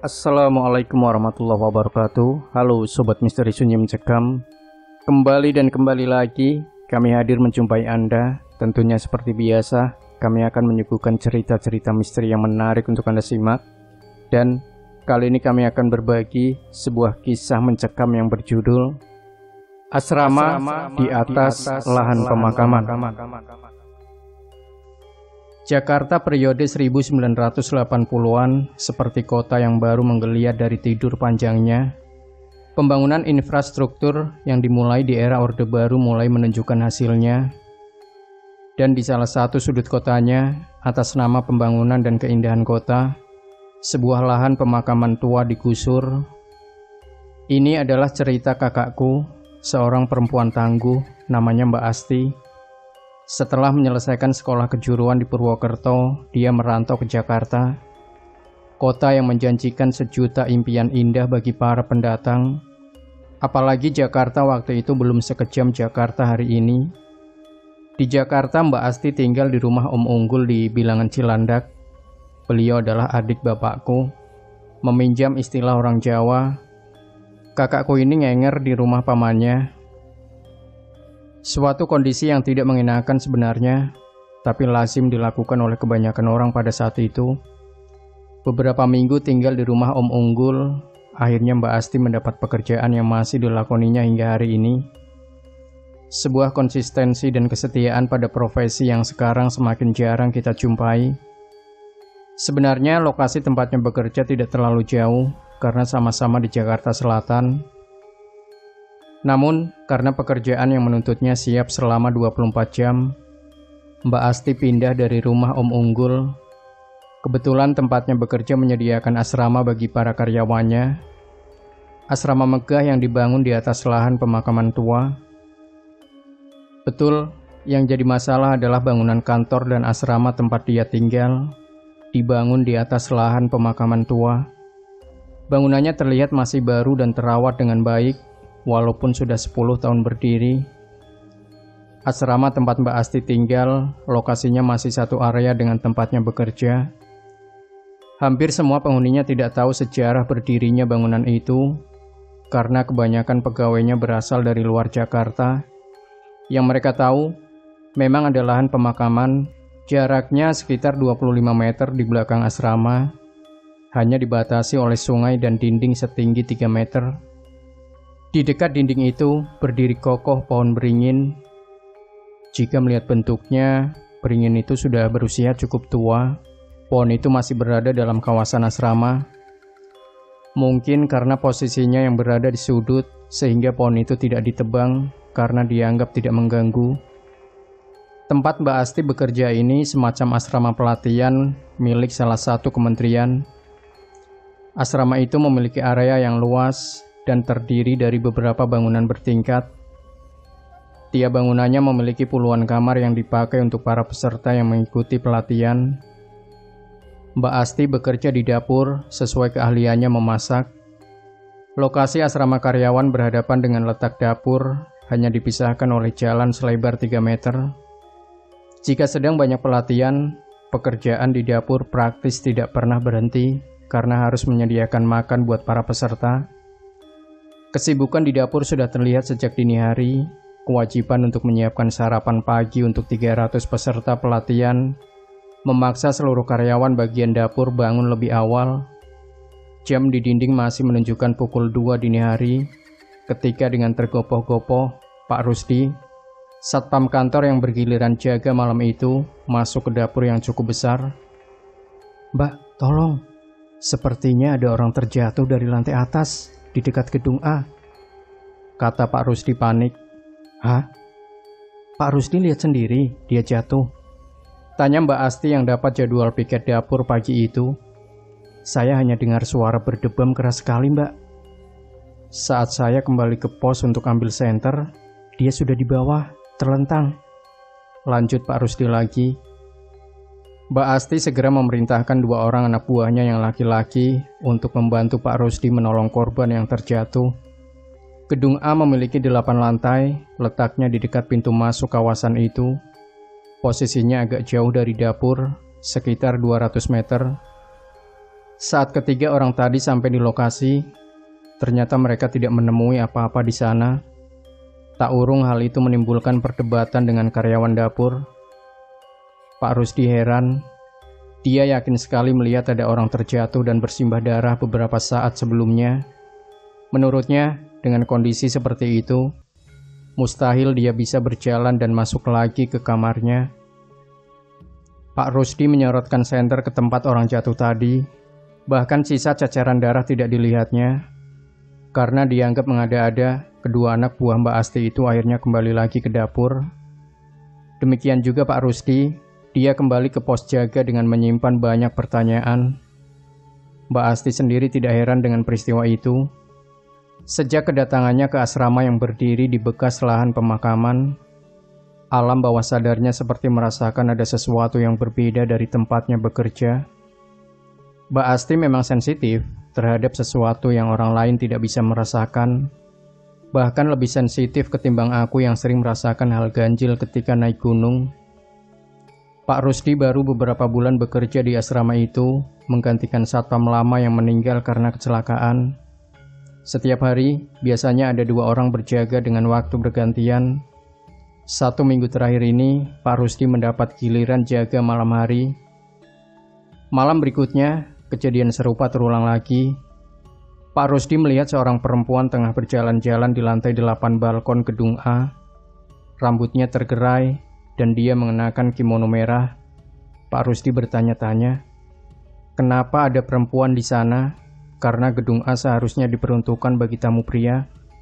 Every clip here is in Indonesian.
Assalamualaikum warahmatullahi wabarakatuh. Halo Sobat Misteri Sunyi Mencekam. Kembali lagi kami hadir menjumpai Anda. Tentunya seperti biasa, kami akan menyuguhkan cerita-cerita misteri yang menarik untuk Anda simak. Dan kali ini kami akan berbagi sebuah kisah mencekam yang berjudul Asrama di atas lahan pemakaman. Jakarta periode 1980-an seperti kota yang baru menggeliat dari tidur panjangnya. Pembangunan infrastruktur yang dimulai di era Orde Baru mulai menunjukkan hasilnya. Dan di salah satu sudut kotanya, atas nama pembangunan dan keindahan kota, sebuah lahan pemakaman tua digusur. Ini adalah cerita kakakku, seorang perempuan tangguh namanya Mbak Asti. Setelah menyelesaikan sekolah kejuruan di Purwokerto, dia merantau ke Jakarta, kota yang menjanjikan sejuta impian indah bagi para pendatang. Apalagi Jakarta waktu itu belum sekejam Jakarta hari ini. Di Jakarta, Mbak Asti tinggal di rumah Om Unggul di Bilangan Cilandak. Beliau adalah adik bapakku. Meminjam istilah orang Jawa, kakakku ini ngenger di rumah pamannya. Suatu kondisi yang tidak mengenakan sebenarnya, tapi lazim dilakukan oleh kebanyakan orang pada saat itu. Beberapa minggu tinggal di rumah Om Unggul, akhirnya Mbak Asti mendapat pekerjaan yang masih dilakoninya hingga hari ini. Sebuah konsistensi dan kesetiaan pada profesi yang sekarang semakin jarang kita jumpai. Sebenarnya lokasi tempatnya bekerja tidak terlalu jauh, karena sama-sama di Jakarta Selatan. Namun, karena pekerjaan yang menuntutnya siap selama 24 jam, Mbak Asti pindah dari rumah Om Unggul. Kebetulan tempatnya bekerja menyediakan asrama bagi para karyawannya. Asrama megah yang dibangun di atas lahan pemakaman tua. Betul, yang jadi masalah adalah bangunan kantor dan asrama tempat dia tinggal dibangun di atas lahan pemakaman tua. Bangunannya terlihat masih baru dan terawat dengan baik, walaupun sudah 10 tahun berdiri. Asrama tempat Mbak Asti tinggal, lokasinya masih satu area dengan tempatnya bekerja. Hampir semua penghuninya tidak tahu sejarah berdirinya bangunan itu, karena kebanyakan pegawainya berasal dari luar Jakarta. Yang mereka tahu, memang ada lahan pemakaman, jaraknya sekitar 25 meter di belakang asrama, hanya dibatasi oleh sungai dan dinding setinggi 3 meter. Di dekat dinding itu berdiri kokoh pohon beringin. Jika melihat bentuknya, beringin itu sudah berusia cukup tua. Pohon itu masih berada dalam kawasan asrama. Mungkin karena posisinya yang berada di sudut, sehingga pohon itu tidak ditebang karena dianggap tidak mengganggu. Tempat Mbak Asti bekerja ini semacam asrama pelatihan milik salah satu kementerian. Asrama itu memiliki area yang luas dan terdiri dari beberapa bangunan bertingkat. Tiap bangunannya memiliki puluhan kamar yang dipakai untuk para peserta yang mengikuti pelatihan. Mbak Asti bekerja di dapur sesuai keahliannya memasak. Lokasi asrama karyawan berhadapan dengan letak dapur, hanya dipisahkan oleh jalan selebar 3 meter. Jika sedang banyak pelatihan, pekerjaan di dapur praktis tidak pernah berhenti karena harus menyediakan makan buat para peserta. Kesibukan di dapur sudah terlihat sejak dini hari. Kewajiban untuk menyiapkan sarapan pagi untuk 300 peserta pelatihan memaksa seluruh karyawan bagian dapur bangun lebih awal. Jam di dinding masih menunjukkan pukul 2 dini hari ketika dengan tergopoh-gopoh Pak Rusdi, satpam kantor yang bergiliran jaga malam itu, masuk ke dapur yang cukup besar. "Mbak, tolong. Sepertinya ada orang terjatuh dari lantai atas di dekat gedung A," kata Pak Rusdi panik. "Hah? Pak Rusdi lihat sendiri dia jatuh?" tanya Mbak Asti yang dapat jadwal piket dapur pagi itu. "Saya hanya dengar suara berdebam keras sekali, Mbak. Saat saya kembali ke pos untuk ambil senter, dia sudah di bawah, terlentang," lanjut Pak Rusdi lagi. Mbak Asti segera memerintahkan 2 orang anak buahnya yang laki-laki untuk membantu Pak Rusdi menolong korban yang terjatuh. Gedung A memiliki 8 lantai, letaknya di dekat pintu masuk kawasan itu. Posisinya agak jauh dari dapur, sekitar 200 meter. Saat ketiga orang tadi sampai di lokasi, ternyata mereka tidak menemui apa-apa di sana. Tak urung hal itu menimbulkan perdebatan dengan karyawan dapur. Pak Rusdi heran. Dia yakin sekali melihat ada orang terjatuh dan bersimbah darah beberapa saat sebelumnya. Menurutnya, dengan kondisi seperti itu, mustahil dia bisa berjalan dan masuk lagi ke kamarnya. Pak Rusdi menyorotkan senter ke tempat orang jatuh tadi. Bahkan sisa ceceran darah tidak dilihatnya. Karena dianggap mengada-ada, kedua anak buah Mbak Asti itu akhirnya kembali lagi ke dapur. Demikian juga Pak Rusdi, dia kembali ke pos jaga dengan menyimpan banyak pertanyaan. Mbak Asti sendiri tidak heran dengan peristiwa itu. Sejak kedatangannya ke asrama yang berdiri di bekas lahan pemakaman, alam bawah sadarnya seperti merasakan ada sesuatu yang berbeda dari tempatnya bekerja. Mbak Asti memang sensitif terhadap sesuatu yang orang lain tidak bisa merasakan. Bahkan lebih sensitif ketimbang aku yang sering merasakan hal ganjil ketika naik gunung. Pak Rusdi baru beberapa bulan bekerja di asrama itu, menggantikan satpam lama yang meninggal karena kecelakaan. Setiap hari, biasanya ada 2 orang berjaga dengan waktu bergantian. 1 minggu terakhir ini, Pak Rusdi mendapat giliran jaga malam hari. Malam berikutnya, kejadian serupa terulang lagi. Pak Rusdi melihat seorang perempuan tengah berjalan-jalan di lantai 8 balkon gedung A. Rambutnya tergerai dan dia mengenakan kimono merah. Pak Rusdi bertanya-tanya, kenapa ada perempuan di sana? Karena gedung A seharusnya diperuntukkan bagi tamu pria.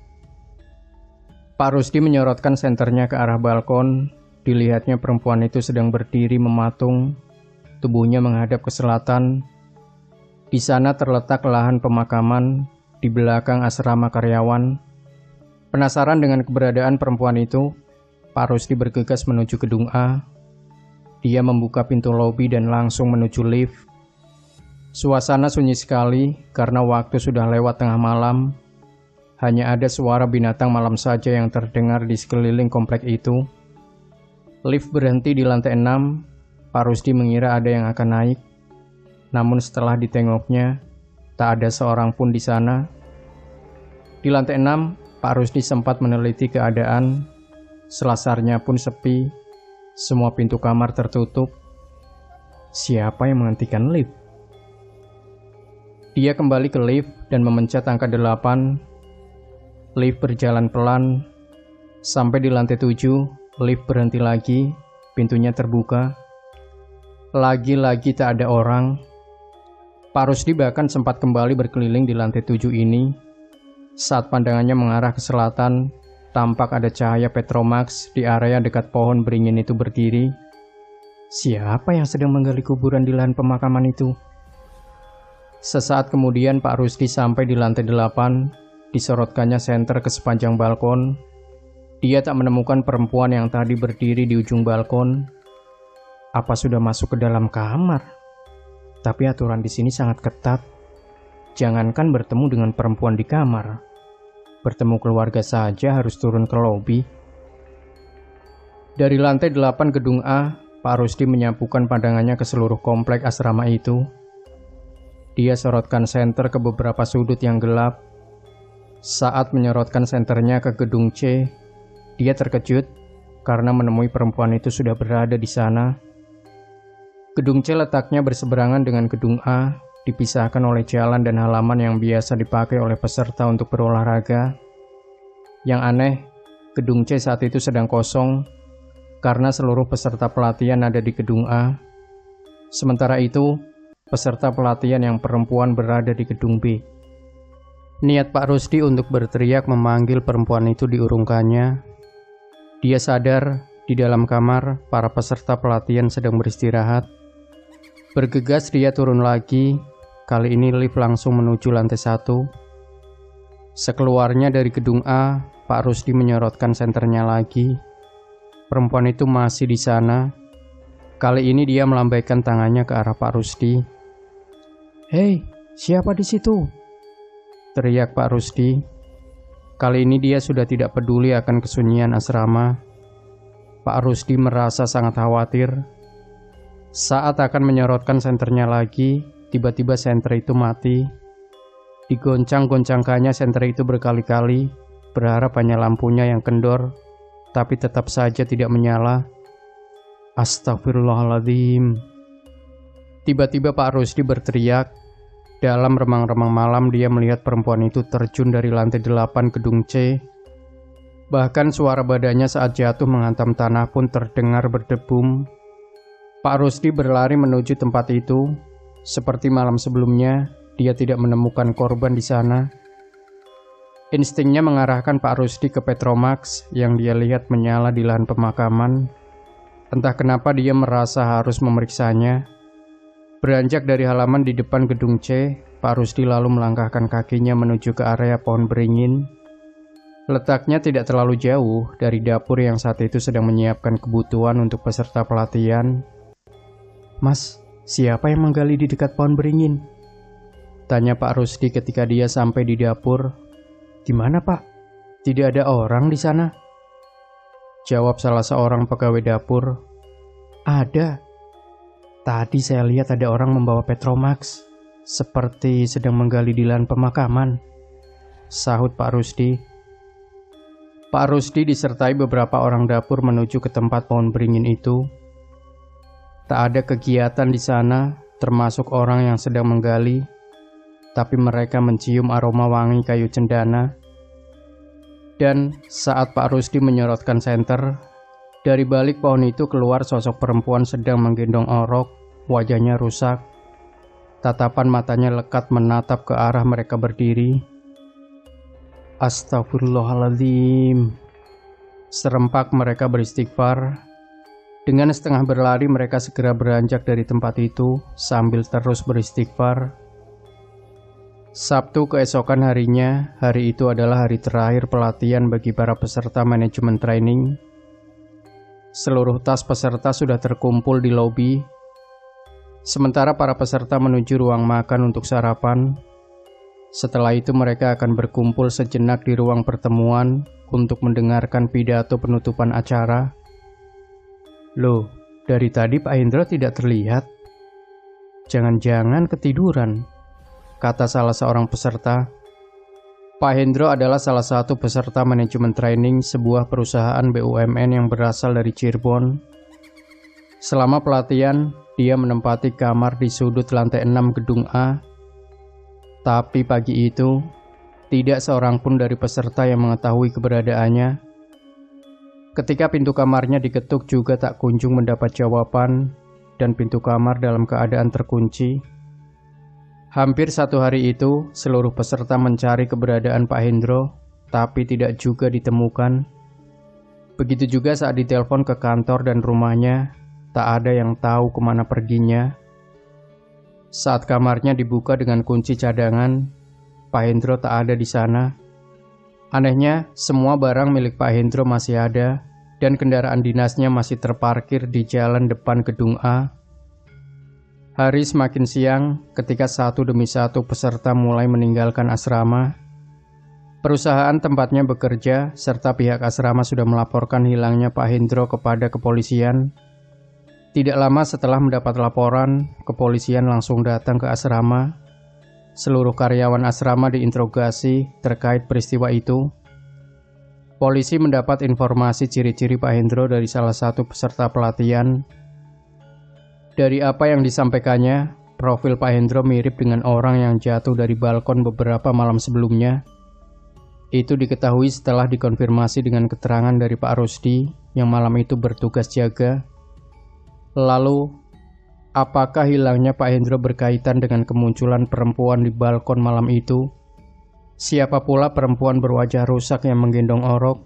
Pak Rusdi menyorotkan senternya ke arah balkon. Dilihatnya perempuan itu sedang berdiri mematung. Tubuhnya menghadap ke selatan. Di sana terletak lahan pemakaman di belakang asrama karyawan. Penasaran dengan keberadaan perempuan itu, Pak Rusdi bergegas menuju gedung A. Dia membuka pintu lobi dan langsung menuju lift. Suasana sunyi sekali karena waktu sudah lewat tengah malam. Hanya ada suara binatang malam saja yang terdengar di sekeliling komplek itu. Lift berhenti di lantai 6. Pak Rusdi mengira ada yang akan naik. Namun setelah ditengoknya, tak ada seorang pun di sana. Di lantai 6, Pak Rusdi sempat meneliti keadaan. Selasarnya pun sepi. Semua pintu kamar tertutup. Siapa yang menghentikan lift? Dia kembali ke lift dan memencet angka 8. Lift berjalan pelan. Sampai di lantai 7, lift berhenti lagi. Pintunya terbuka. Lagi-lagi tak ada orang. Pak Rusdi bahkan sempat kembali berkeliling di lantai 7 ini. Saat pandangannya mengarah ke selatan, tampak ada cahaya Petromax di area dekat pohon beringin itu berdiri. Siapa yang sedang menggali kuburan di lahan pemakaman itu? Sesaat kemudian Pak Rusdi sampai di lantai 8, disorotkannya senter ke sepanjang balkon. Dia tak menemukan perempuan yang tadi berdiri di ujung balkon. Apa sudah masuk ke dalam kamar? Tapi aturan di sini sangat ketat. Jangankan bertemu dengan perempuan di kamar, bertemu keluarga saja harus turun ke lobi. Dari lantai 8 gedung A, Pak Rusdi menyapukan pandangannya ke seluruh komplek asrama itu. Dia sorotkan senter ke beberapa sudut yang gelap. Saat menyorotkan senternya ke gedung C, dia terkejut karena menemui perempuan itu sudah berada di sana. Gedung C letaknya berseberangan dengan gedung A, dipisahkan oleh jalan dan halaman yang biasa dipakai oleh peserta untuk berolahraga. Yang aneh, gedung C saat itu sedang kosong karena seluruh peserta pelatihan ada di gedung A. Sementara itu, peserta pelatihan yang perempuan berada di gedung B. Niat Pak Rusdi untuk berteriak memanggil perempuan itu diurungkannya. Dia sadar di dalam kamar para peserta pelatihan sedang beristirahat. Bergegas dia turun lagi. Kali ini lift langsung menuju lantai 1. Sekeluarnya dari gedung A, Pak Rusdi menyorotkan senternya lagi. Perempuan itu masih di sana. Kali ini dia melambaikan tangannya ke arah Pak Rusdi. "Hei, siapa di situ?" teriak Pak Rusdi. Kali ini dia sudah tidak peduli akan kesunyian asrama. Pak Rusdi merasa sangat khawatir. Saat akan menyorotkan senternya lagi, tiba-tiba senter itu mati. Digoncang-goncangkannya senter itu berkali-kali, berharap hanya lampunya yang kendor, tapi tetap saja tidak menyala. Astagfirullahaladzim. Tiba-tiba Pak Rusdi berteriak. Dalam remang-remang malam dia melihat perempuan itu terjun dari lantai 8 gedung C. Bahkan suara badannya saat jatuh menghantam tanah pun terdengar berdebum. Pak Rusdi berlari menuju tempat itu. Seperti malam sebelumnya, dia tidak menemukan korban di sana. Instingnya mengarahkan Pak Rusdi ke Petromax yang dia lihat menyala di lahan pemakaman. Entah kenapa dia merasa harus memeriksanya. Beranjak dari halaman di depan gedung C, Pak Rusdi lalu melangkahkan kakinya menuju ke area pohon beringin. Letaknya tidak terlalu jauh dari dapur yang saat itu sedang menyiapkan kebutuhan untuk peserta pelatihan. "Mas, siapa yang menggali di dekat pohon beringin?" tanya Pak Rusdi ketika dia sampai di dapur. "Gimana, Pak? Tidak ada orang di sana?" jawab salah seorang pegawai dapur. "Ada. Tadi saya lihat ada orang membawa Petromax, seperti sedang menggali di lahan pemakaman," sahut Pak Rusdi. Pak Rusdi disertai beberapa orang dapur menuju ke tempat pohon beringin itu. Tak ada kegiatan di sana, termasuk orang yang sedang menggali, tapi mereka mencium aroma wangi kayu cendana. Dan saat Pak Rusdi menyorotkan senter, dari balik pohon itu keluar sosok perempuan sedang menggendong orok, wajahnya rusak. Tatapan matanya lekat menatap ke arah mereka berdiri. Astagfirullahaladzim. Serempak mereka beristighfar. Dengan setengah berlari mereka segera beranjak dari tempat itu sambil terus beristighfar. Sabtu keesokan harinya, hari itu adalah hari terakhir pelatihan bagi para peserta manajemen training. Seluruh tas peserta sudah terkumpul di lobi. Sementara para peserta menuju ruang makan untuk sarapan. Setelah itu mereka akan berkumpul sejenak di ruang pertemuan untuk mendengarkan pidato penutupan acara. "Loh, dari tadi Pak Hendro tidak terlihat. Jangan-jangan ketiduran," kata salah seorang peserta. Pak Hendro adalah salah satu peserta manajemen training sebuah perusahaan BUMN yang berasal dari Cirebon. Selama pelatihan, dia menempati kamar di sudut lantai 6 gedung A. Tapi pagi itu, tidak seorang pun dari peserta yang mengetahui keberadaannya. Ketika pintu kamarnya diketuk juga tak kunjung mendapat jawaban, dan pintu kamar dalam keadaan terkunci. Hampir satu hari itu, seluruh peserta mencari keberadaan Pak Hendro, tapi tidak juga ditemukan. Begitu juga saat ditelepon ke kantor dan rumahnya, tak ada yang tahu kemana perginya. Saat kamarnya dibuka dengan kunci cadangan, Pak Hendro tak ada di sana. Anehnya, semua barang milik Pak Hendro masih ada, dan kendaraan dinasnya masih terparkir di jalan depan gedung A. Hari semakin siang ketika satu demi satu peserta mulai meninggalkan asrama. Perusahaan tempatnya bekerja serta pihak asrama sudah melaporkan hilangnya Pak Hendro kepada kepolisian. Tidak lama setelah mendapat laporan, kepolisian langsung datang ke asrama. Seluruh karyawan asrama diinterogasi terkait peristiwa itu. Polisi mendapat informasi ciri-ciri Pak Hendro dari salah satu peserta pelatihan. Dari apa yang disampaikannya, profil Pak Hendro mirip dengan orang yang jatuh dari balkon beberapa malam sebelumnya. Itu diketahui setelah dikonfirmasi dengan keterangan dari Pak Rusdi yang malam itu bertugas jaga. Lalu, apakah hilangnya Pak Hendro berkaitan dengan kemunculan perempuan di balkon malam itu? Siapa pula perempuan berwajah rusak yang menggendong orok?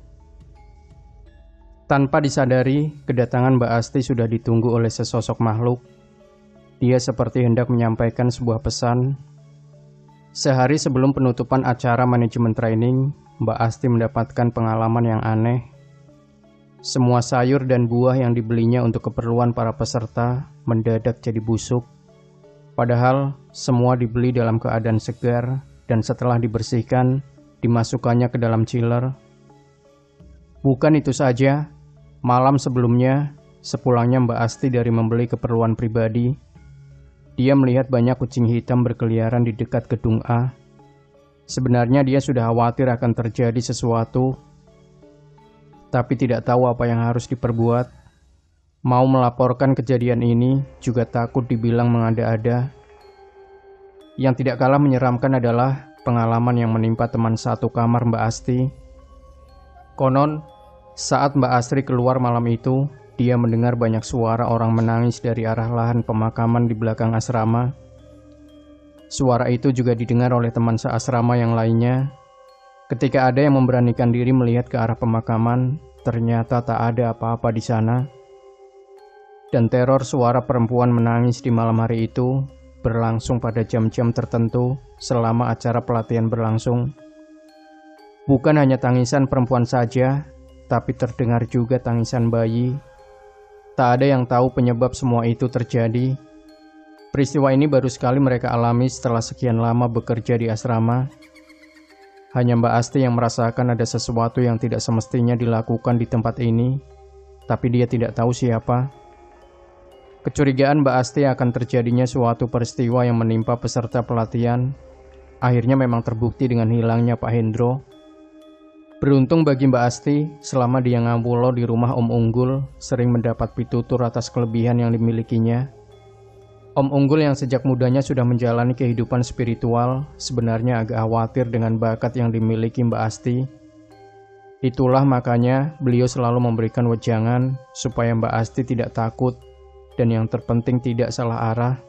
Tanpa disadari, kedatangan Mbak Asti sudah ditunggu oleh sesosok makhluk. Dia seperti hendak menyampaikan sebuah pesan. Sehari sebelum penutupan acara manajemen training, Mbak Asti mendapatkan pengalaman yang aneh. Semua sayur dan buah yang dibelinya untuk keperluan para peserta mendadak jadi busuk. Padahal semua dibeli dalam keadaan segar dan setelah dibersihkan, dimasukkannya ke dalam chiller. Bukan itu saja, malam sebelumnya, sepulangnya Mbak Asti dari membeli keperluan pribadi, Dia melihat banyak kucing hitam berkeliaran di dekat gedung A. Sebenarnya dia sudah khawatir akan terjadi sesuatu, tapi tidak tahu apa yang harus diperbuat. Mau melaporkan kejadian ini juga takut dibilang mengada-ada. Yang tidak kalah menyeramkan adalah pengalaman yang menimpa teman satu kamar Mbak Asti. Konon, saat Mbak Astri keluar malam itu, dia mendengar banyak suara orang menangis dari arah lahan pemakaman di belakang asrama. Suara itu juga didengar oleh teman seasrama yang lainnya. Ketika ada yang memberanikan diri melihat ke arah pemakaman, ternyata tak ada apa-apa di sana. Dan teror suara perempuan menangis di malam hari itu berlangsung pada jam-jam tertentu selama acara pelatihan berlangsung. Bukan hanya tangisan perempuan saja, tapi terdengar juga tangisan bayi. Tak ada yang tahu penyebab semua itu terjadi. Peristiwa ini baru sekali mereka alami setelah sekian lama bekerja di asrama. Hanya Mbak Asti yang merasakan ada sesuatu yang tidak semestinya dilakukan di tempat ini, tapi dia tidak tahu siapa. Kecurigaan Mbak Asti akan terjadinya suatu peristiwa yang menimpa peserta pelatihan akhirnya memang terbukti dengan hilangnya Pak Hendro. Beruntung bagi Mbak Asti, selama dia ngawulo di rumah Om Unggul, sering mendapat pitutur atas kelebihan yang dimilikinya. Om Unggul yang sejak mudanya sudah menjalani kehidupan spiritual, sebenarnya agak khawatir dengan bakat yang dimiliki Mbak Asti. Itulah makanya beliau selalu memberikan wejangan supaya Mbak Asti tidak takut, dan yang terpenting tidak salah arah.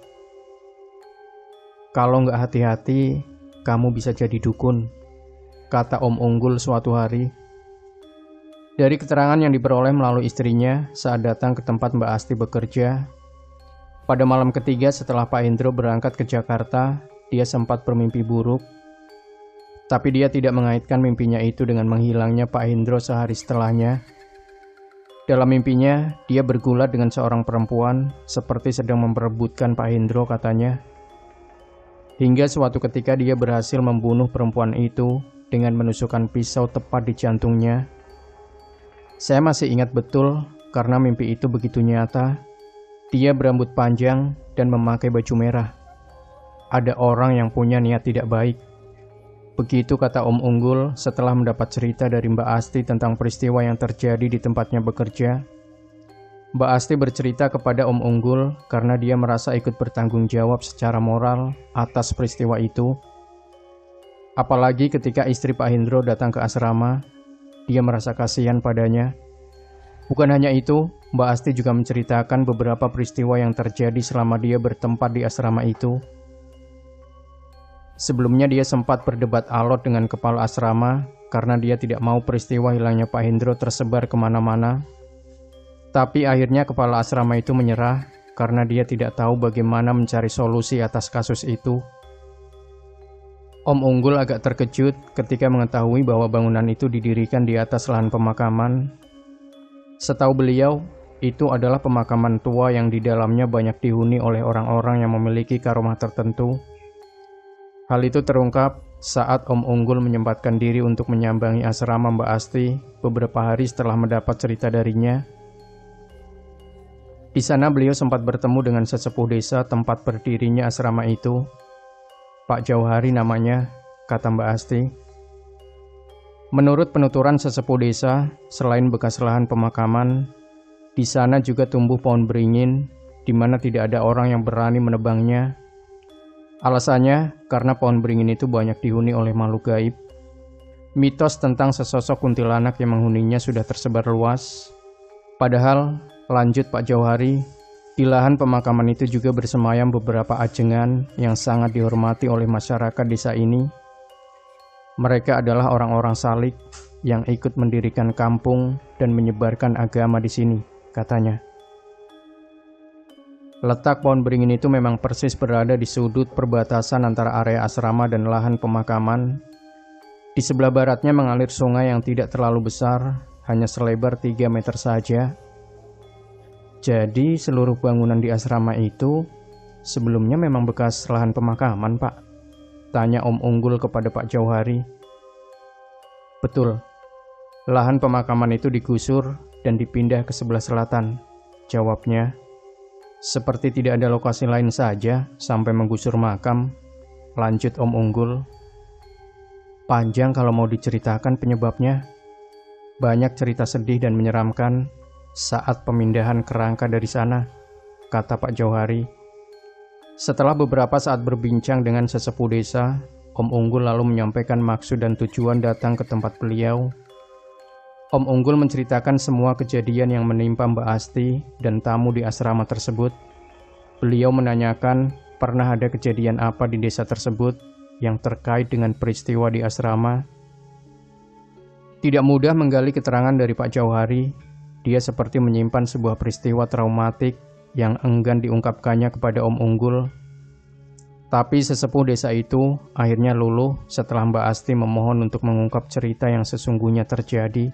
Kalau nggak hati-hati, kamu bisa jadi dukun, kata Om Unggul suatu hari. Dari keterangan yang diperoleh melalui istrinya saat datang ke tempat Mbak Asti bekerja, pada malam ketiga setelah Pak Hendro berangkat ke Jakarta, dia sempat bermimpi buruk. Tapi dia tidak mengaitkan mimpinya itu dengan menghilangnya Pak Hendro sehari setelahnya. Dalam mimpinya, dia bergulat dengan seorang perempuan seperti sedang memperebutkan Pak Hendro katanya. Hingga suatu ketika dia berhasil membunuh perempuan itu dengan menusukkan pisau tepat di jantungnya. Saya masih ingat betul karena mimpi itu begitu nyata. Dia berambut panjang dan memakai baju merah. Ada orang yang punya niat tidak baik. Begitu kata Om Unggul setelah mendapat cerita dari Mbak Asti tentang peristiwa yang terjadi di tempatnya bekerja. Mbak Asti bercerita kepada Om Unggul karena dia merasa ikut bertanggung jawab secara moral atas peristiwa itu. Apalagi ketika istri Pak Hendro datang ke asrama, dia merasa kasihan padanya. Bukan hanya itu, Mbak Asti juga menceritakan beberapa peristiwa yang terjadi selama dia bertempat di asrama itu. Sebelumnya dia sempat berdebat alot dengan kepala asrama karena dia tidak mau peristiwa hilangnya Pak Hendro tersebar kemana-mana. Tapi akhirnya kepala asrama itu menyerah karena dia tidak tahu bagaimana mencari solusi atas kasus itu. Om Unggul agak terkejut ketika mengetahui bahwa bangunan itu didirikan di atas lahan pemakaman. Setahu beliau, itu adalah pemakaman tua yang di dalamnya banyak dihuni oleh orang-orang yang memiliki karomah tertentu. Hal itu terungkap saat Om Unggul menyempatkan diri untuk menyambangi asrama Mbak Asti beberapa hari setelah mendapat cerita darinya. Di sana beliau sempat bertemu dengan sesepuh desa tempat berdirinya asrama itu. Pak Jauhari namanya, kata Mbak Asti. Menurut penuturan sesepuh desa, selain bekas lahan pemakaman, di sana juga tumbuh pohon beringin, di mana tidak ada orang yang berani menebangnya. Alasannya, karena pohon beringin itu banyak dihuni oleh makhluk gaib. Mitos tentang sesosok kuntilanak yang menghuninya sudah tersebar luas. Padahal, lanjut Pak Jauhari, di lahan pemakaman itu juga bersemayam beberapa ajengan yang sangat dihormati oleh masyarakat desa ini. Mereka adalah orang-orang salik yang ikut mendirikan kampung dan menyebarkan agama di sini, katanya. Letak pohon beringin itu memang persis berada di sudut perbatasan antara area asrama dan lahan pemakaman. Di sebelah baratnya mengalir sungai yang tidak terlalu besar, hanya selebar 3 meter saja. Jadi seluruh bangunan di asrama itu sebelumnya memang bekas lahan pemakaman, Pak? Tanya Om Unggul kepada Pak Jauhari. Betul, lahan pemakaman itu digusur dan dipindah ke sebelah selatan, jawabnya. Seperti tidak ada lokasi lain saja sampai menggusur makam, lanjut Om Unggul. Panjang kalau mau diceritakan penyebabnya. Banyak cerita sedih dan menyeramkan saat pemindahan kerangka dari sana, kata Pak Jauhari. Setelah beberapa saat berbincang dengan sesepuh desa, Om Unggul lalu menyampaikan maksud dan tujuan datang ke tempat beliau. Om Unggul menceritakan semua kejadian yang menimpa Mbak Asti dan tamu di asrama tersebut. Beliau menanyakan pernah ada kejadian apa di desa tersebut yang terkait dengan peristiwa di asrama. Tidak mudah menggali keterangan dari Pak Jauhari. Dia seperti menyimpan sebuah peristiwa traumatik yang enggan diungkapkannya kepada Om Unggul. Tapi sesepuh desa itu akhirnya luluh setelah Mbak Asti memohon untuk mengungkap cerita yang sesungguhnya terjadi.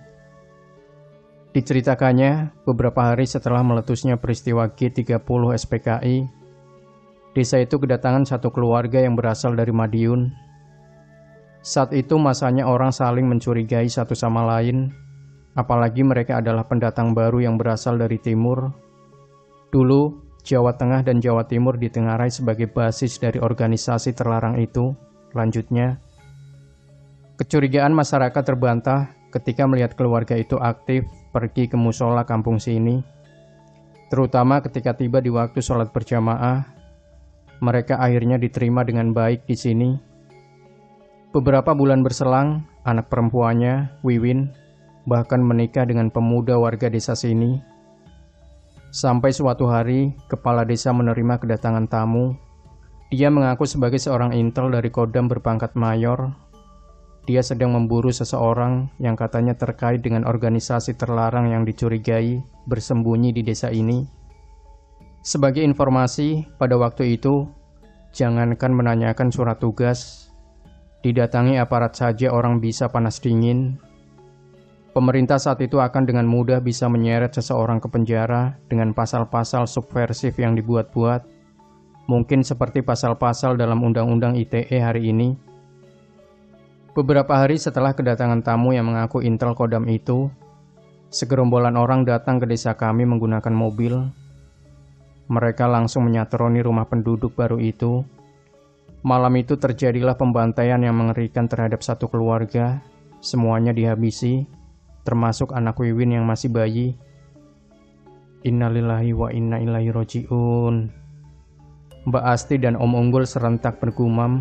Diceritakannya, beberapa hari setelah meletusnya peristiwa G30 SPKI, desa itu kedatangan satu keluarga yang berasal dari Madiun. Saat itu masanya orang saling mencurigai satu sama lain, apalagi mereka adalah pendatang baru yang berasal dari timur. Dulu, Jawa Tengah dan Jawa Timur ditengarai sebagai basis dari organisasi terlarang itu. Lanjutnya, kecurigaan masyarakat terbantah ketika melihat keluarga itu aktif pergi ke musola kampung sini. Terutama ketika tiba di waktu sholat berjamaah, mereka akhirnya diterima dengan baik di sini. Beberapa bulan berselang, anak perempuannya, Wiwin, bahkan menikah dengan pemuda warga desa sini. Sampai suatu hari, kepala desa menerima kedatangan tamu. Dia mengaku sebagai seorang intel dari Kodam berpangkat mayor. Dia sedang memburu seseorang yang katanya terkait dengan organisasi terlarang yang dicurigai bersembunyi di desa ini. Sebagai informasi, pada waktu itu, jangankan menanyakan surat tugas, didatangi aparat saja orang bisa panas dingin. Pemerintah saat itu akan dengan mudah bisa menyeret seseorang ke penjara dengan pasal-pasal subversif yang dibuat-buat, mungkin seperti pasal-pasal dalam Undang-Undang ITE hari ini. Beberapa hari setelah kedatangan tamu yang mengaku intel Kodam itu, segerombolan orang datang ke desa kami menggunakan mobil. Mereka langsung menyatroni rumah penduduk baru itu. Malam itu terjadilah pembantaian yang mengerikan terhadap satu keluarga. Semuanya dihabisi, termasuk anak Wiwin yang masih bayi. Innalillahi wa inna ilaihi roji'un. Mbak Asti dan Om Unggul serentak bergumam.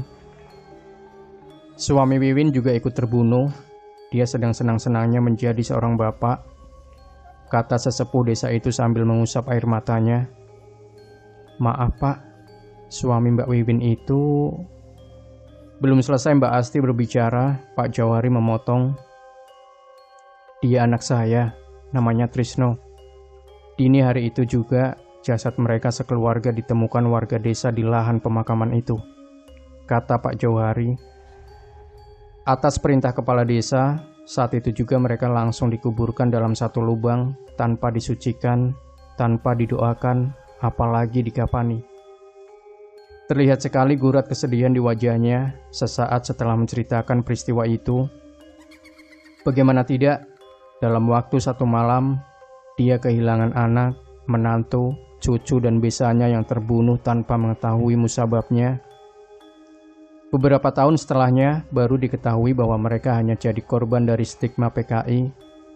Suami Wiwin juga ikut terbunuh. Dia sedang senang-senangnya menjadi seorang bapak, kata sesepuh desa itu sambil mengusap air matanya. Maaf Pak, suami Mbak Wiwin itu... Belum selesai Mbak Asti berbicara, Pak Jauhari memotong. Dia anak saya, namanya Trisno. Dini hari itu juga, jasad mereka sekeluarga ditemukan warga desa di lahan pemakaman itu, kata Pak Jauhari. Atas perintah kepala desa, saat itu juga mereka langsung dikuburkan dalam satu lubang, tanpa disucikan, tanpa didoakan, apalagi dikafani. Terlihat sekali gurat kesedihan di wajahnya sesaat setelah menceritakan peristiwa itu. Bagaimana tidak, dalam waktu satu malam, dia kehilangan anak, menantu, cucu dan besanya yang terbunuh tanpa mengetahui musababnya. Beberapa tahun setelahnya, baru diketahui bahwa mereka hanya jadi korban dari stigma PKI.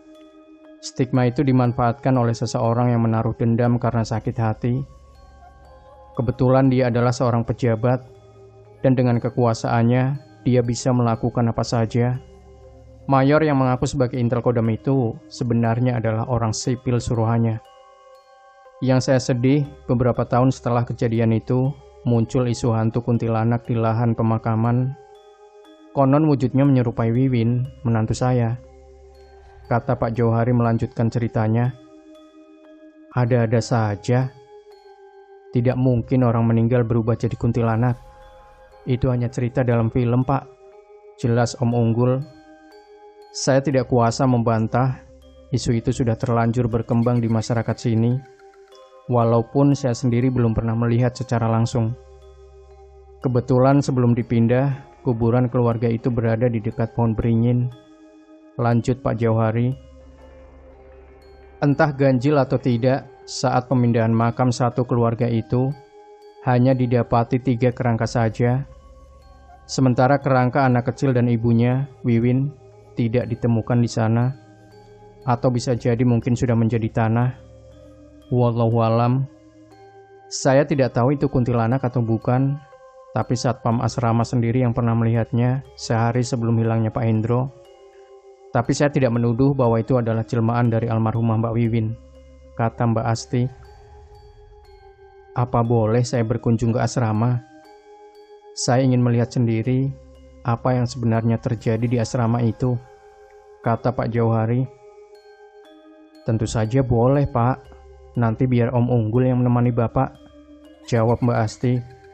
Stigma itu dimanfaatkan oleh seseorang yang menaruh dendam karena sakit hati. Kebetulan dia adalah seorang pejabat, dan dengan kekuasaannya, dia bisa melakukan apa saja. Mayor yang mengaku sebagai intel Kodam itu sebenarnya adalah orang sipil suruhannya. Yang saya sedih, beberapa tahun setelah kejadian itu, muncul isu hantu kuntilanak di lahan pemakaman. Konon wujudnya menyerupai Wiwin, menantu saya. Kata Pak Jauhari melanjutkan ceritanya. Ada-ada saja. Tidak mungkin orang meninggal berubah jadi kuntilanak. Itu hanya cerita dalam film, Pak. Jelas Om Unggul. Saya tidak kuasa membantah. Isu itu sudah terlanjur berkembang di masyarakat sini. Walaupun saya sendiri belum pernah melihat secara langsung. Kebetulan sebelum dipindah, kuburan keluarga itu berada di dekat pohon beringin. Lanjut Pak Jauhari. Entah ganjil atau tidak, saat pemindahan makam satu keluarga itu hanya didapati 3 kerangka saja, sementara kerangka anak kecil dan ibunya, Wiwin, tidak ditemukan di sana, atau bisa jadi mungkin sudah menjadi tanah. Wallahualam. Saya tidak tahu itu kuntilanak atau bukan, tapi satpam asrama sendiri yang pernah melihatnya sehari sebelum hilangnya Pak Hendro. Tapi saya tidak menuduh bahwa itu adalah jelmaan dari almarhumah Mbak Wiwin, kata Mbak Asti. Apa boleh saya berkunjung ke asrama? Saya ingin melihat sendiri apa yang sebenarnya terjadi di asrama itu, kata Pak Jauhari. Tentu saja boleh, Pak. Nanti biar Om Unggul yang menemani Bapak, jawab Mbak Asti.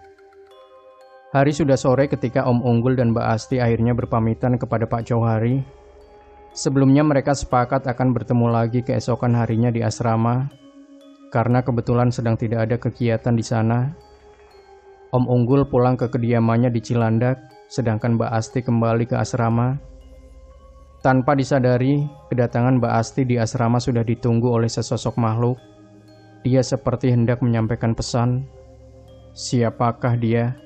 Hari sudah sore ketika Om Unggul dan Mbak Asti akhirnya berpamitan kepada Pak Jauhari. Sebelumnya mereka sepakat akan bertemu lagi keesokan harinya di asrama, karena kebetulan sedang tidak ada kegiatan di sana. Om Unggul pulang ke kediamannya di Cilandak, sedangkan Mbak Asti kembali ke asrama. Tanpa disadari, kedatangan Mbak Asti di asrama sudah ditunggu oleh sesosok makhluk. Dia seperti hendak menyampaikan pesan. Siapakah dia?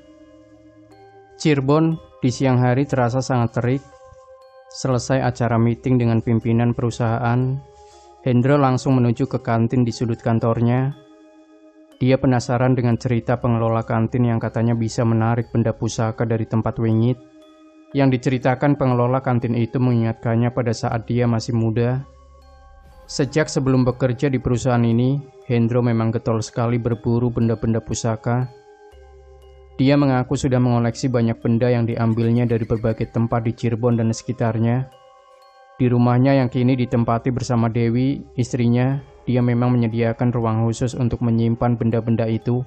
Cirebon di siang hari terasa sangat terik. Selesai acara meeting dengan pimpinan perusahaan, Hendro langsung menuju ke kantin di sudut kantornya. Dia penasaran dengan cerita pengelola kantin yang katanya bisa menarik benda pusaka dari tempat wingit. Yang diceritakan pengelola kantin itu mengingatkannya pada saat dia masih muda. Sejak sebelum bekerja di perusahaan ini, Hendro memang getol sekali berburu benda-benda pusaka. Dia mengaku sudah mengoleksi banyak benda yang diambilnya dari berbagai tempat di Cirebon dan sekitarnya. Di rumahnya yang kini ditempati bersama Dewi, istrinya, dia memang menyediakan ruang khusus untuk menyimpan benda-benda itu.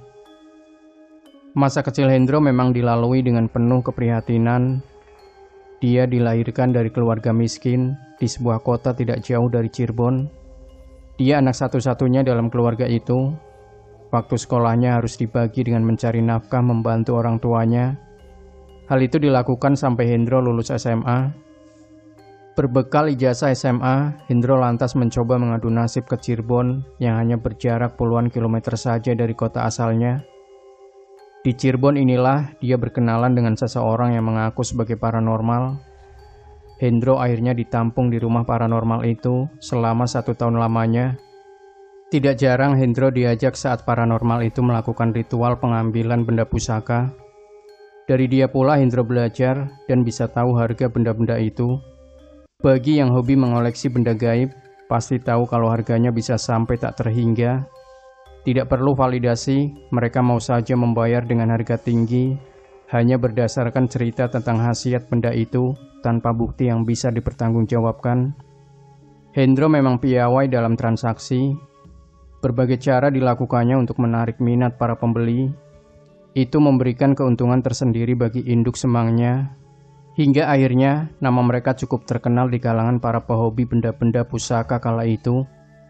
Masa kecil Hendro memang dilalui dengan penuh keprihatinan. Dia dilahirkan dari keluarga miskin di sebuah kota tidak jauh dari Cirebon. Dia anak satu-satunya dalam keluarga itu. Waktu sekolahnya harus dibagi dengan mencari nafkah membantu orang tuanya. Hal itu dilakukan sampai Hendro lulus SMA. Berbekal ijazah SMA, Hendro lantas mencoba mengadu nasib ke Cirebon yang hanya berjarak puluhan kilometer saja dari kota asalnya. Di Cirebon inilah dia berkenalan dengan seseorang yang mengaku sebagai paranormal. Hendro akhirnya ditampung di rumah paranormal itu selama 1 tahun lamanya. Tidak jarang Hendro diajak saat paranormal itu melakukan ritual pengambilan benda pusaka. Dari dia pula Hendro belajar dan bisa tahu harga benda-benda itu. Bagi yang hobi mengoleksi benda gaib, pasti tahu kalau harganya bisa sampai tak terhingga. Tidak perlu validasi, mereka mau saja membayar dengan harga tinggi, hanya berdasarkan cerita tentang khasiat benda itu tanpa bukti yang bisa dipertanggungjawabkan. Hendro memang piawai dalam transaksi. Berbagai cara dilakukannya untuk menarik minat para pembeli. Itu memberikan keuntungan tersendiri bagi induk semangnya. Hingga akhirnya nama mereka cukup terkenal di kalangan para pehobi benda-benda pusaka kala itu.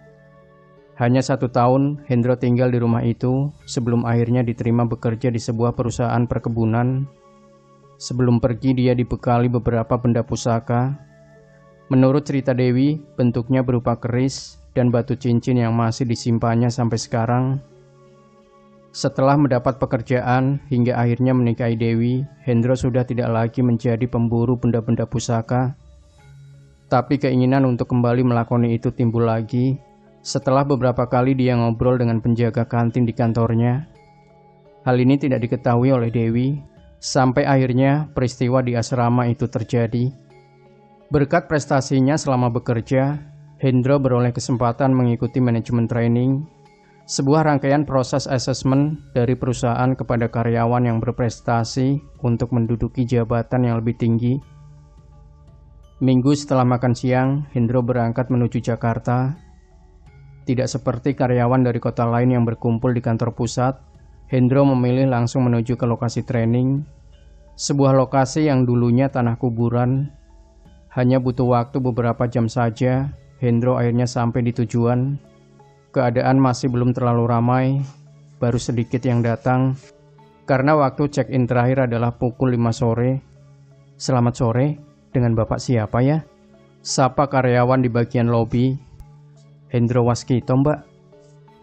Hanya 1 tahun Hendro tinggal di rumah itu sebelum akhirnya diterima bekerja di sebuah perusahaan perkebunan. Sebelum pergi dia dibekali beberapa benda pusaka. Menurut cerita Dewi, bentuknya berupa keris dan batu cincin yang masih disimpannya sampai sekarang. Setelah mendapat pekerjaan hingga akhirnya menikahi Dewi, Hendro sudah tidak lagi menjadi pemburu benda-benda pusaka. Tapi keinginan untuk kembali melakoni itu timbul lagi setelah beberapa kali dia ngobrol dengan penjaga kantin di kantornya. Hal ini tidak diketahui oleh Dewi, sampai akhirnya peristiwa di asrama itu terjadi. Berkat prestasinya selama bekerja, Hendro beroleh kesempatan mengikuti manajemen training, sebuah rangkaian proses asesmen dari perusahaan kepada karyawan yang berprestasi untuk menduduki jabatan yang lebih tinggi. Minggu setelah makan siang, Hendro berangkat menuju Jakarta. Tidak seperti karyawan dari kota lain yang berkumpul di kantor pusat, Hendro memilih langsung menuju ke lokasi training, sebuah lokasi yang dulunya tanah kuburan. Hanya butuh waktu beberapa jam saja, Hendro akhirnya sampai di tujuan. Keadaan masih belum terlalu ramai, baru sedikit yang datang, karena waktu check-in terakhir adalah pukul 5 sore. Selamat sore, dengan Bapak siapa ya? Sapa karyawan di bagian lobi. Hendro Waskito, Mbak.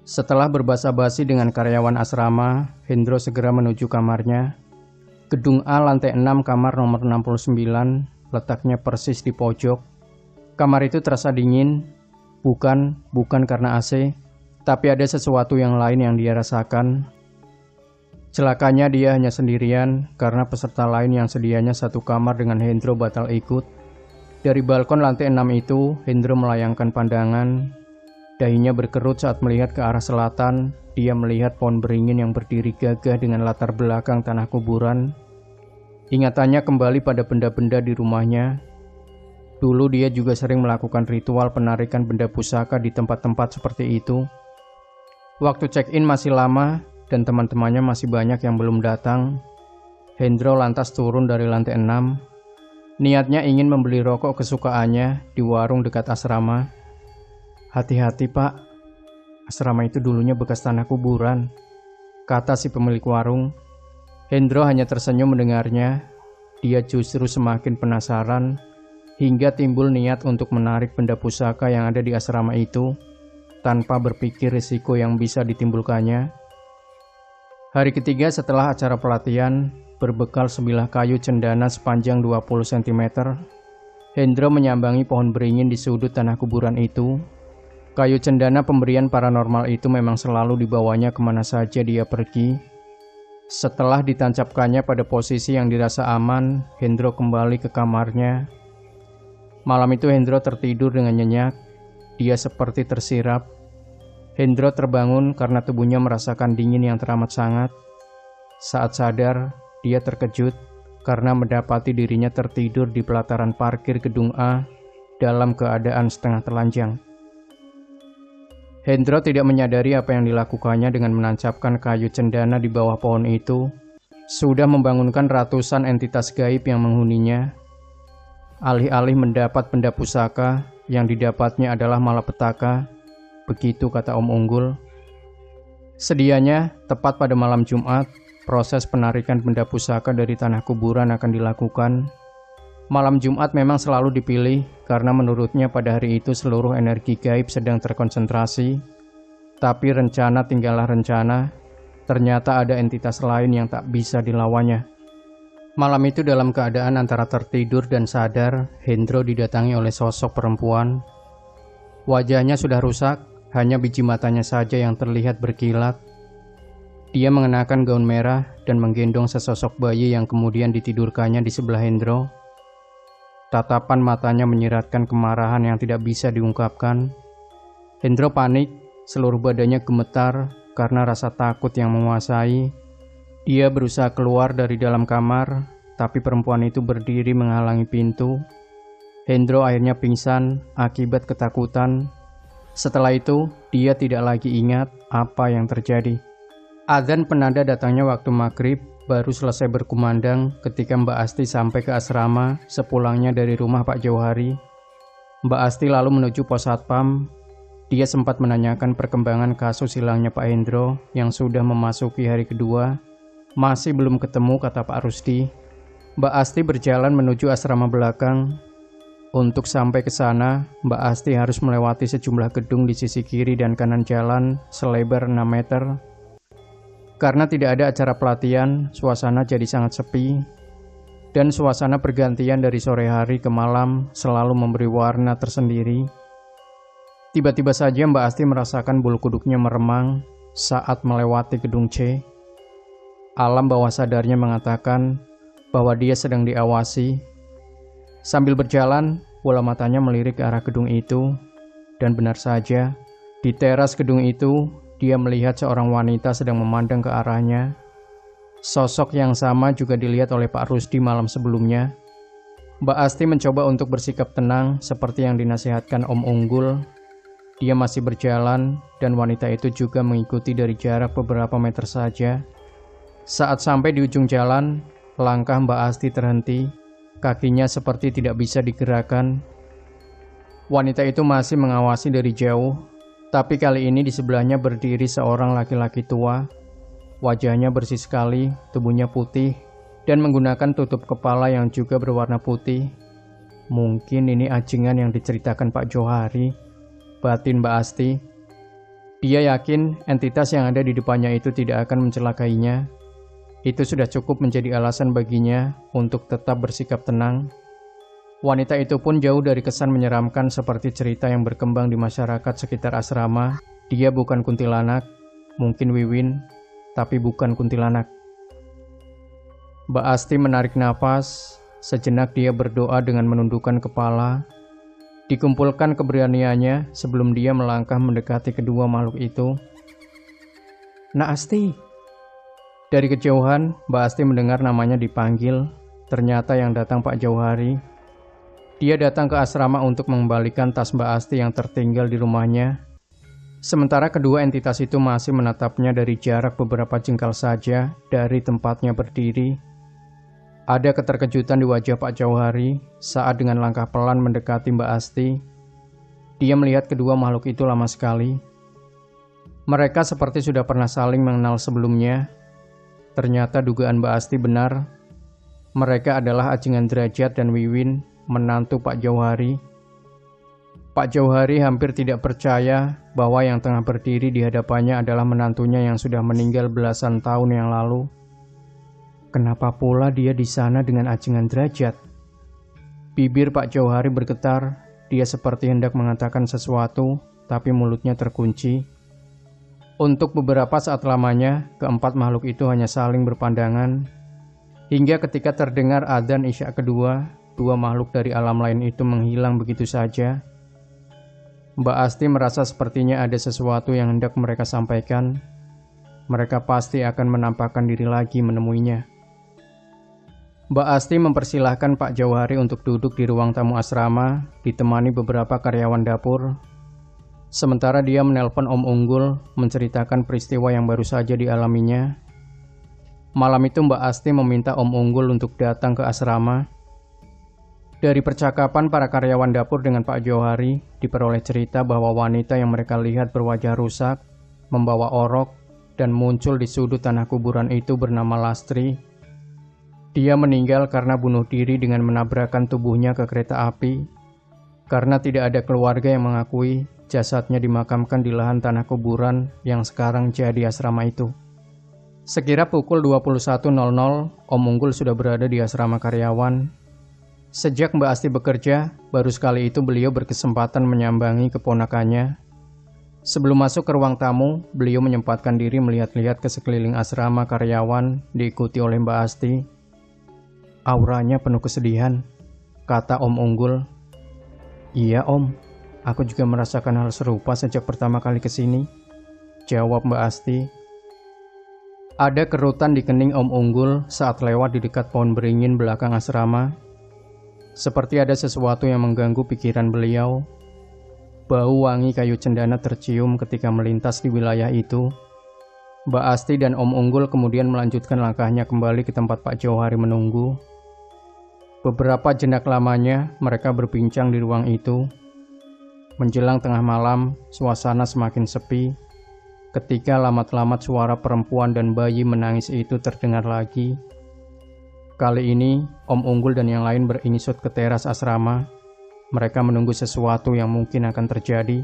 Setelah berbasa-basi dengan karyawan asrama, Hendro segera menuju kamarnya. Gedung A lantai 6 kamar nomor 69, letaknya persis di pojok. Kamar itu terasa dingin, bukan karena AC, tapi ada sesuatu yang lain yang dia rasakan. Celakanya dia hanya sendirian karena peserta lain yang sedianya satu kamar dengan Hendro batal ikut. Dari balkon lantai 6 itu, Hendro melayangkan pandangan. Dahinya berkerut saat melihat ke arah selatan. Dia melihat pohon beringin yang berdiri gagah dengan latar belakang tanah kuburan. Ingatannya kembali pada benda-benda di rumahnya. Dulu dia juga sering melakukan ritual penarikan benda pusaka di tempat-tempat seperti itu. Waktu check-in masih lama dan teman-temannya masih banyak yang belum datang. Hendro lantas turun dari lantai 6. Niatnya ingin membeli rokok kesukaannya di warung dekat asrama. "Hati-hati pak, asrama itu dulunya bekas tanah kuburan," kata si pemilik warung. Hendro hanya tersenyum mendengarnya. Dia justru semakin penasaran hingga timbul niat untuk menarik benda pusaka yang ada di asrama itu tanpa berpikir risiko yang bisa ditimbulkannya. Hari ketiga setelah acara pelatihan, berbekal sebilah kayu cendana sepanjang 20 cm, Hendro menyambangi pohon beringin di sudut tanah kuburan itu. Kayu cendana pemberian paranormal itu memang selalu dibawanya kemana saja dia pergi. Setelah ditancapkannya pada posisi yang dirasa aman, Hendro kembali ke kamarnya. Malam itu Hendro tertidur dengan nyenyak. Dia seperti tersirap. Hendro terbangun karena tubuhnya merasakan dingin yang teramat sangat. Saat sadar, dia terkejut karena mendapati dirinya tertidur di pelataran parkir gedung A dalam keadaan setengah telanjang. Hendro tidak menyadari apa yang dilakukannya dengan menancapkan kayu cendana di bawah pohon itu. Sudah membangunkan ratusan entitas gaib yang menghuninya. Alih-alih mendapat benda pusaka, yang didapatnya adalah malapetaka. Begitu kata Om Unggul. Sedianya, tepat pada malam Jumat, proses penarikan benda pusaka dari tanah kuburan akan dilakukan. Malam Jumat memang selalu dipilih karena menurutnya pada hari itu seluruh energi gaib sedang terkonsentrasi. Tapi rencana tinggallah rencana, ternyata ada entitas lain yang tak bisa dilawannya. Malam itu dalam keadaan antara tertidur dan sadar, Hendro didatangi oleh sosok perempuan. Wajahnya sudah rusak, hanya biji matanya saja yang terlihat berkilat. Dia mengenakan gaun merah dan menggendong sesosok bayi yang kemudian ditidurkannya di sebelah Hendro. Tatapan matanya menyiratkan kemarahan yang tidak bisa diungkapkan. Hendro panik, seluruh badannya gemetar karena rasa takut yang menguasai. Dia berusaha keluar dari dalam kamar, tapi perempuan itu berdiri menghalangi pintu. Hendro akhirnya pingsan akibat ketakutan. Setelah itu, dia tidak lagi ingat apa yang terjadi. Adzan penanda datangnya waktu maghrib baru selesai berkumandang ketika Mbak Asti sampai ke asrama sepulangnya dari rumah Pak Jauhari. Mbak Asti lalu menuju pos satpam. Dia sempat menanyakan perkembangan kasus hilangnya Pak Hendro yang sudah memasuki hari kedua. Masih belum ketemu, kata Pak Rusdi. Mbak Asti berjalan menuju asrama belakang. Untuk sampai ke sana, Mbak Asti harus melewati sejumlah gedung di sisi kiri dan kanan jalan selebar 6 meter. Karena tidak ada acara pelatihan, suasana jadi sangat sepi. Dan suasana pergantian dari sore hari ke malam selalu memberi warna tersendiri. Tiba-tiba saja Mbak Asti merasakan bulu kuduknya meremang saat melewati gedung C. Alam bawah sadarnya mengatakan bahwa dia sedang diawasi. Sambil berjalan, bola matanya melirik ke arah gedung itu. Dan benar saja, di teras gedung itu, dia melihat seorang wanita sedang memandang ke arahnya. Sosok yang sama juga dilihat oleh Pak Rusdi malam sebelumnya. Mbak Asti mencoba untuk bersikap tenang seperti yang dinasihatkan Om Unggul. Dia masih berjalan dan wanita itu juga mengikuti dari jarak beberapa meter saja. Saat sampai di ujung jalan, langkah Mbak Asti terhenti. Kakinya seperti tidak bisa digerakkan. Wanita itu masih mengawasi dari jauh. Tapi kali ini di sebelahnya berdiri seorang laki-laki tua. Wajahnya bersih sekali, tubuhnya putih, dan menggunakan tutup kepala yang juga berwarna putih. Mungkin ini ajingan yang diceritakan Pak Johari, batin Mbak Asti. Dia yakin entitas yang ada di depannya itu tidak akan mencelakainya. Itu sudah cukup menjadi alasan baginya untuk tetap bersikap tenang. Wanita itu pun jauh dari kesan menyeramkan seperti cerita yang berkembang di masyarakat sekitar asrama. Dia bukan kuntilanak, mungkin Wiwin, tapi bukan kuntilanak. Mbak Asti menarik napas, sejenak dia berdoa dengan menundukkan kepala. Dikumpulkan keberaniannya sebelum dia melangkah mendekati kedua makhluk itu. "Nak Asti." Dari kejauhan, Mbak Asti mendengar namanya dipanggil. Ternyata yang datang Pak Jauhari. Dia datang ke asrama untuk mengembalikan tas Mbak Asti yang tertinggal di rumahnya. Sementara kedua entitas itu masih menatapnya dari jarak beberapa jengkal saja dari tempatnya berdiri. Ada keterkejutan di wajah Pak Jauhari saat dengan langkah pelan mendekati Mbak Asti. Dia melihat kedua makhluk itu lama sekali. Mereka seperti sudah pernah saling mengenal sebelumnya. Ternyata dugaan Mbak Asti benar. Mereka adalah Ajengan Derajat dan Wiwin, menantu Pak Jauhari. Pak Jauhari hampir tidak percaya bahwa yang tengah berdiri di hadapannya adalah menantunya yang sudah meninggal belasan tahun yang lalu. Kenapa pula dia di sana dengan Ajengan Derajat? Bibir Pak Jauhari bergetar. Dia seperti hendak mengatakan sesuatu, tapi mulutnya terkunci. Untuk beberapa saat lamanya, keempat makhluk itu hanya saling berpandangan. Hingga ketika terdengar adzan Isya kedua, dua makhluk dari alam lain itu menghilang begitu saja. Mbak Asti merasa sepertinya ada sesuatu yang hendak mereka sampaikan. Mereka pasti akan menampakkan diri lagi menemuinya. Mbak Asti mempersilahkan Pak Jauhari untuk duduk di ruang tamu asrama, ditemani beberapa karyawan dapur. Sementara dia menelpon Om Unggul, menceritakan peristiwa yang baru saja dialaminya. Malam itu Mbak Asti meminta Om Unggul untuk datang ke asrama. Dari percakapan para karyawan dapur dengan Pak Jauhari, diperoleh cerita bahwa wanita yang mereka lihat berwajah rusak, membawa orok, dan muncul di sudut tanah kuburan itu bernama Lastri. Dia meninggal karena bunuh diri dengan menabrakkan tubuhnya ke kereta api. Karena tidak ada keluarga yang mengakui jasadnya dimakamkan di lahan tanah kuburan yang sekarang jadi asrama itu. Sekira pukul 21.00, Om Unggul sudah berada di asrama karyawan. Sejak Mbak Asti bekerja, baru sekali itu beliau berkesempatan menyambangi keponakannya. Sebelum masuk ke ruang tamu, beliau menyempatkan diri melihat-lihat ke sekeliling asrama karyawan, diikuti oleh Mbak Asti. Auranya penuh kesedihan, kata Om Unggul. "Iya Om, aku juga merasakan hal serupa sejak pertama kali kesini," jawab Mbak Asti. Ada kerutan di kening Om Unggul saat lewat di dekat pohon beringin belakang asrama. Seperti ada sesuatu yang mengganggu pikiran beliau. Bau wangi kayu cendana tercium ketika melintas di wilayah itu. Mbak Asti dan Om Unggul kemudian melanjutkan langkahnya kembali ke tempat Pak Jauhari menunggu. Beberapa jenak lamanya mereka berbincang di ruang itu. Menjelang tengah malam, suasana semakin sepi. Ketika lamat-lamat suara perempuan dan bayi menangis itu terdengar lagi. Kali ini, Om Unggul dan yang lain beringsut ke teras asrama. Mereka menunggu sesuatu yang mungkin akan terjadi.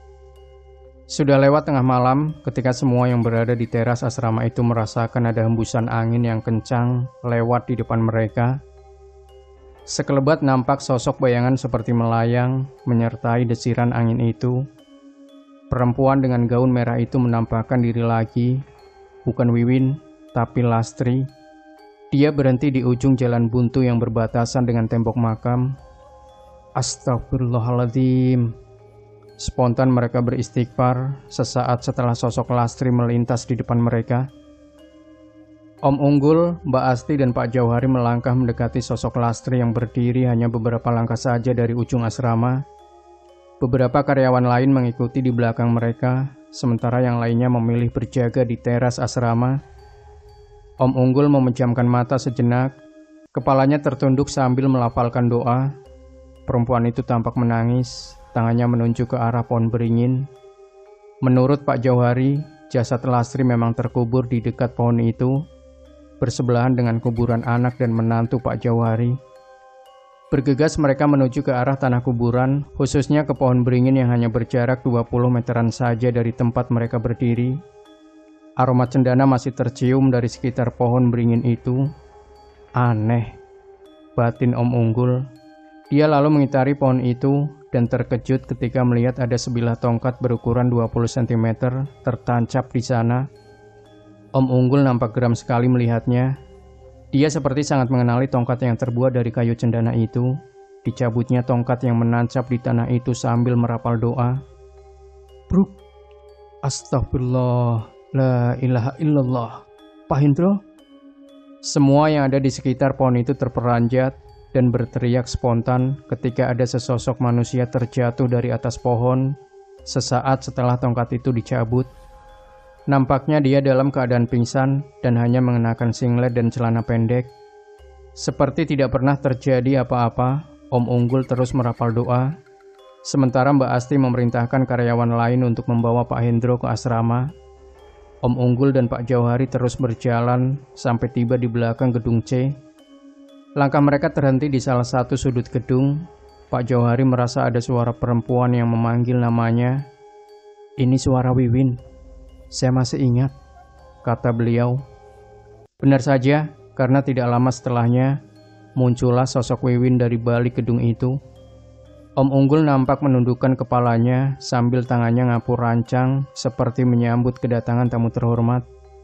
Sudah lewat tengah malam, ketika semua yang berada di teras asrama itu merasakan ada hembusan angin yang kencang lewat di depan mereka. Sekelebat nampak sosok bayangan seperti melayang, menyertai desiran angin itu. Perempuan dengan gaun merah itu menampakkan diri lagi, bukan Wiwin, tapi Lastri. Dia berhenti di ujung jalan buntu yang berbatasan dengan tembok makam. Astagfirullahaladzim. Spontan mereka beristighfar sesaat setelah sosok Lastri melintas di depan mereka. Om Unggul, Mbak Asti, dan Pak Jauhari melangkah mendekati sosok Lastri yang berdiri hanya beberapa langkah saja dari ujung asrama. Beberapa karyawan lain mengikuti di belakang mereka, sementara yang lainnya memilih berjaga di teras asrama. Om Unggul memejamkan mata sejenak, kepalanya tertunduk sambil melafalkan doa. Perempuan itu tampak menangis, tangannya menunjuk ke arah pohon beringin. Menurut Pak Jauhari, jasad Lastri memang terkubur di dekat pohon itu, bersebelahan dengan kuburan anak dan menantu Pak Jauhari. Bergegas mereka menuju ke arah tanah kuburan, khususnya ke pohon beringin yang hanya berjarak 20 meteran saja dari tempat mereka berdiri. Aroma cendana masih tercium dari sekitar pohon beringin itu. Aneh, batin Om Unggul. Dia lalu mengitari pohon itu dan terkejut ketika melihat ada sebilah tongkat berukuran 20 cm tertancap di sana. Om Unggul nampak geram sekali melihatnya. Dia seperti sangat mengenali tongkat yang terbuat dari kayu cendana itu. Dicabutnya tongkat yang menancap di tanah itu sambil merapal doa. Bruk, astagfirullah, la ilaha illallah. Pak Hendro? Semua yang ada di sekitar pohon itu terperanjat dan berteriak spontan ketika ada sesosok manusia terjatuh dari atas pohon sesaat setelah tongkat itu dicabut. Nampaknya dia dalam keadaan pingsan dan hanya mengenakan singlet dan celana pendek. Seperti tidak pernah terjadi apa-apa, Om Unggul terus merapal doa. Sementara Mbak Asti memerintahkan karyawan lain untuk membawa Pak Hendro ke asrama. Om Unggul dan Pak Jauhari terus berjalan sampai tiba di belakang gedung C. Langkah mereka terhenti di salah satu sudut gedung. Pak Jauhari merasa ada suara perempuan yang memanggil namanya. Ini suara Wiwin. Saya masih ingat, kata beliau. Benar saja, karena tidak lama setelahnya, muncullah sosok Wiwin dari balik gedung itu. Om Unggul nampak menundukkan kepalanya sambil tangannya ngapur rancang seperti menyambut kedatangan tamu terhormat.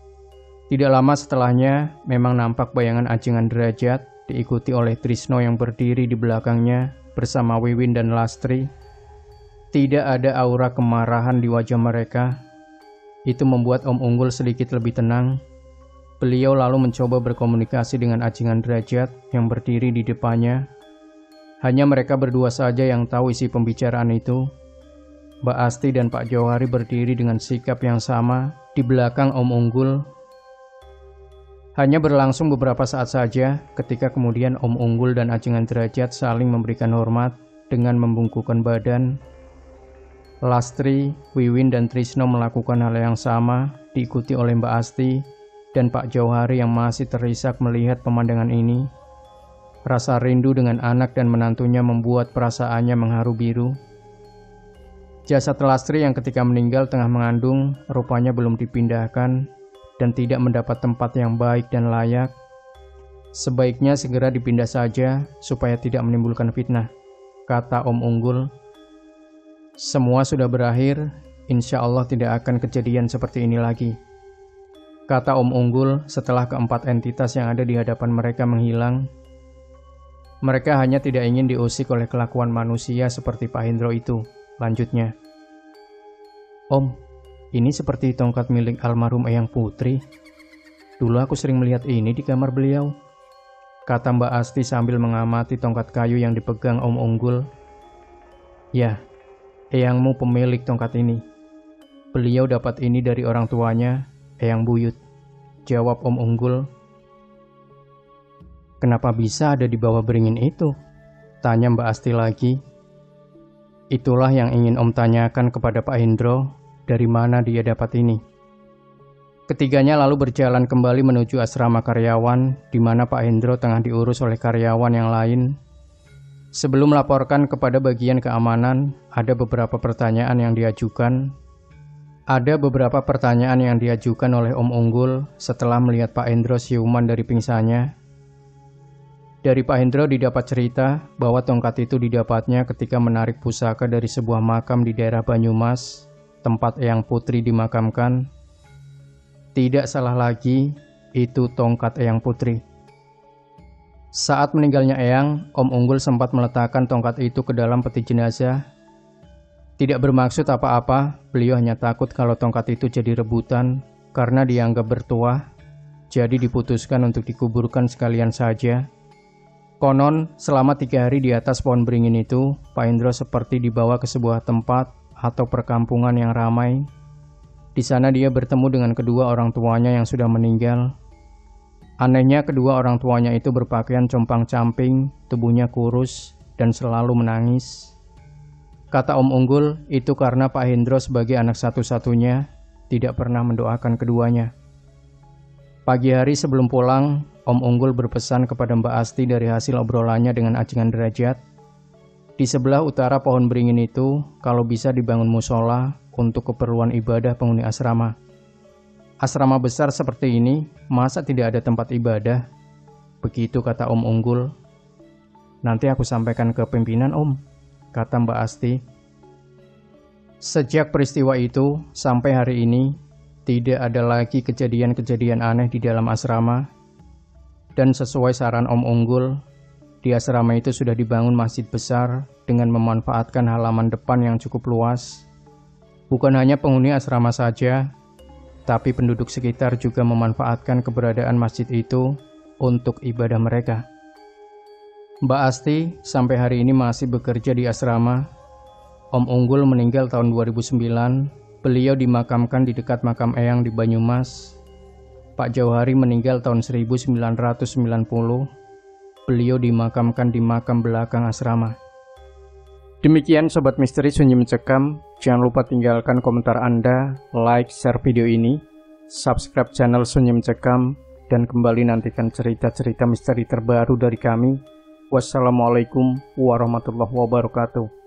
Tidak lama setelahnya, memang nampak bayangan Ajengan Derajat diikuti oleh Trisno yang berdiri di belakangnya bersama Wiwin dan Lastri. Tidak ada aura kemarahan di wajah mereka. Itu membuat Om Unggul sedikit lebih tenang. Beliau lalu mencoba berkomunikasi dengan Ajengan Derajat yang berdiri di depannya. Hanya mereka berdua saja yang tahu isi pembicaraan itu. Mbak Asti dan Pak Jauhari berdiri dengan sikap yang sama di belakang Om Unggul. Hanya berlangsung beberapa saat saja ketika kemudian Om Unggul dan Ajengan Derajat saling memberikan hormat dengan membungkukkan badan. Lastri, Wiwin, dan Trisno melakukan hal yang sama, diikuti oleh Mbak Asti dan Pak Jauhari yang masih terisak melihat pemandangan ini. Rasa rindu dengan anak dan menantunya membuat perasaannya mengharu biru. Jasad Lastri yang ketika meninggal tengah mengandung rupanya belum dipindahkan dan tidak mendapat tempat yang baik dan layak. Sebaiknya segera dipindah saja supaya tidak menimbulkan fitnah, kata Om Unggul. Semua sudah berakhir, insya Allah tidak akan kejadian seperti ini lagi, kata Om Unggul setelah keempat entitas yang ada di hadapan mereka menghilang. Mereka hanya tidak ingin diusik oleh kelakuan manusia seperti Pak Hendro itu, lanjutnya. Om, ini seperti tongkat milik almarhum Eyang Putri. Dulu aku sering melihat ini di kamar beliau, kata Mbak Asti sambil mengamati tongkat kayu yang dipegang Om Unggul. Ya, Eyangmu pemilik tongkat ini. Beliau dapat ini dari orang tuanya, Eyang Buyut, jawab Om Unggul. Kenapa bisa ada di bawah beringin itu? Tanya Mbak Asti lagi. Itulah yang ingin Om tanyakan kepada Pak Hendro, dari mana dia dapat ini. Ketiganya lalu berjalan kembali menuju asrama karyawan, di mana Pak Hendro tengah diurus oleh karyawan yang lain. Sebelum melaporkan kepada bagian keamanan, ada beberapa pertanyaan yang diajukan. Oleh Om Unggul setelah melihat Pak Hendro siuman dari pingsannya. Dari Pak Hendro didapat cerita bahwa tongkat itu didapatnya ketika menarik pusaka dari sebuah makam di daerah Banyumas, tempat Eyang Putri dimakamkan. Tidak salah lagi, itu tongkat Eyang Putri. Saat meninggalnya Eyang, Om Unggul sempat meletakkan tongkat itu ke dalam peti jenazah. Tidak bermaksud apa-apa, beliau hanya takut kalau tongkat itu jadi rebutan karena dianggap bertuah, jadi diputuskan untuk dikuburkan sekalian saja. Konon, selama 3 hari di atas pohon beringin itu, Pak Hendro seperti dibawa ke sebuah tempat atau perkampungan yang ramai. Di sana dia bertemu dengan kedua orang tuanya yang sudah meninggal. Anehnya kedua orang tuanya itu berpakaian compang-camping, tubuhnya kurus, dan selalu menangis. Kata Om Unggul, itu karena Pak Hendro sebagai anak satu-satunya tidak pernah mendoakan keduanya. Pagi hari sebelum pulang, Om Unggul berpesan kepada Mbak Asti dari hasil obrolannya dengan Ajengan Derajat. Di sebelah utara pohon beringin itu, kalau bisa dibangun musola untuk keperluan ibadah penghuni asrama. Asrama besar seperti ini, masa tidak ada tempat ibadah? Begitu kata Om Unggul. Nanti aku sampaikan ke pimpinan, Om, kata Mbak Asti. Sejak peristiwa itu, sampai hari ini, tidak ada lagi kejadian-kejadian aneh di dalam asrama. Dan sesuai saran Om Unggul, di asrama itu sudah dibangun masjid besar dengan memanfaatkan halaman depan yang cukup luas. Bukan hanya penghuni asrama saja, tapi penduduk sekitar juga memanfaatkan keberadaan masjid itu untuk ibadah mereka. Mbak Asti sampai hari ini masih bekerja di asrama. Om Unggul meninggal tahun 2009. Beliau dimakamkan di dekat makam Eyang di Banyumas. Pak Jauhari meninggal tahun 1990. Beliau dimakamkan di makam belakang asrama. Demikian Sobat Misteri Sunyi Mencekam. Jangan lupa tinggalkan komentar Anda, like, share video ini, subscribe channel Sunyi Mencekam, dan kembali nantikan cerita-cerita misteri terbaru dari kami. Wassalamualaikum warahmatullahi wabarakatuh.